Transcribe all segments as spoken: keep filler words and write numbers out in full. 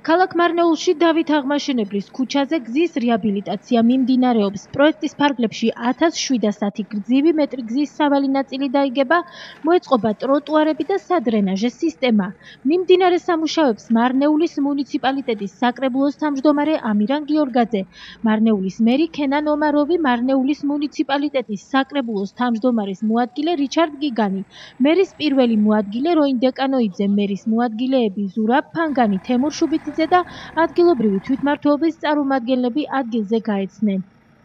ქალაქ მარნეულში დავით აღმაშენებლის ქუჩაზე გზის რეაბილიტაცია მიმდინარეობს. პროექტის ფარგლებში ათას შვიდასათი გრძივი მეტრი გზის სავალი ნაწილი დაიგება, მოეწყობა ტროტუარები და სადრენაჟე სისტემა. მიმდინარე სამუშაოებს მარნეულის მუნიციპალიტეტის საკრებულოს თავმჯდომარე ამირან გიორგაძე, მარნეულის მერი ქენან ომაროვი, მარნეულის მუნიციპალიტეტის საკრებულოს თავმჯდომარის მოადგილე რიჩარდ გიგანი, მერის პირველი მოადგილე როინ დეკანოიძე, მერის მოადგილეები ზურაბ ფანგანი, თემურ შუბითი და ადგილობრივი თვითმმართველობის წარმომადგენლები ადგილზე გაეცნენ.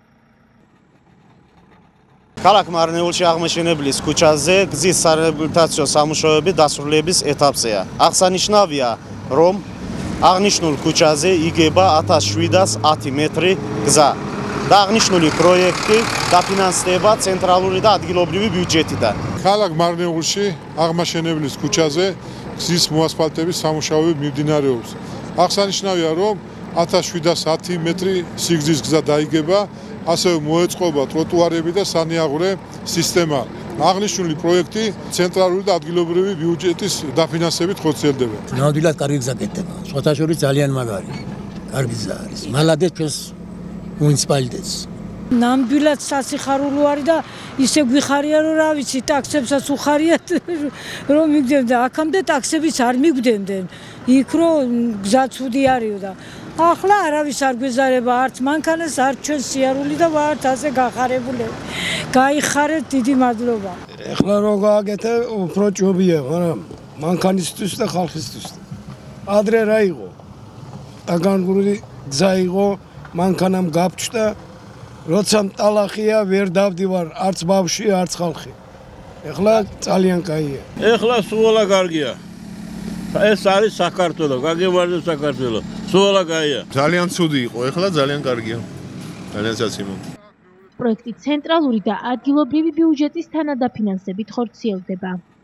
ქალაქ მარნეულში აღმაშენებლის ქუჩაზე გზის სარეაბილიტაციო სამუშაოები დასრულების ეტაპზეა. აღსანიშნავია, რომ აღნიშნულ ქუჩაზე იგება ათას შვიდასათი მეტრი გზა და აღნიშნული პროექტი დაფინანსდება ცენტრალური და ადგილობრივი ბიუჯეტიდან. ქალაქ მარნეულში აღმაშენებლის ქუჩაზე გზის მოასფალტების სამუშაოები მიმდინარეობს. აღსანიშნავია, რომ ათას შვიდასათი მეტრი სიგრძის გზა დაიგება, ასევე მოეწყობა ტროტუარები და სანიაღვრე სისტემა. აღნიშნული პროექტი ცენტრალური და ადგილობრივი ბიუჯეტის დაფინანსებით ხორციელდება. ნამდვილად კარგი გზა გეთება. სხვათა შორის ძალიან მაგარი. კარგი გზა არის. მალადეთ ჩვენს მუნიციპალიტეტს. ნამდვილად სასიხარულო არის და ისე გვიხარია, რომ რა ვიცი, ტაქსებსაც უხარიათ რომ მიგდებდა. აქამდე ტაქსებიც არ მიგდებდნენ. იქ რომ გზა ცუდი არისო და ახლა არავის არ გვეზარება არც მანქანას, არც ჩვენ სიარული და ვართ ასე გახარებულები. გაიხარეთ, დიდი მადლობა. ეხლა რო გააკეთე, უფრო ჯობია, მაგრამ მანქანისთვის და ხალხისთვის. ადრე რა იყო? დაგანგრული გზა იყო, მანქანამ გაფჩდა, როცა მტალახია ვერ დავდივარ, არც ბავშვი, არც ხალხი. ეხლა ძალიან კაია. ეხლა სულა კარგია. ეს არის საქართველო, გაგემარჯვე საქართველო. სულა კაია. ძალიან ცუდი იყო, ეხლა ძალიან კარგია. ძალიან საციმო. პროექტი ცენტრალური და ადგილობრივი ბიუჯეტის თანადაფინანსებით ხორციელდება.